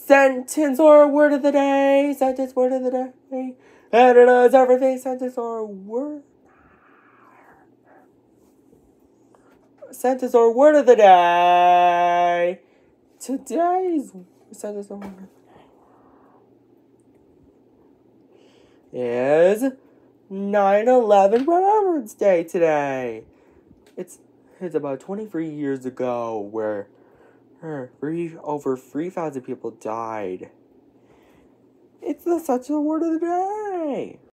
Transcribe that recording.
Sentence or word of the day. Sentence, word of the day. And it is everything. Sentence or word. Sentence or word of the day. Today's sentence or word of the day is 9/11 Remembrance Day today. It's about 23 years ago where over 3,000 people died. It's the such a word of the day.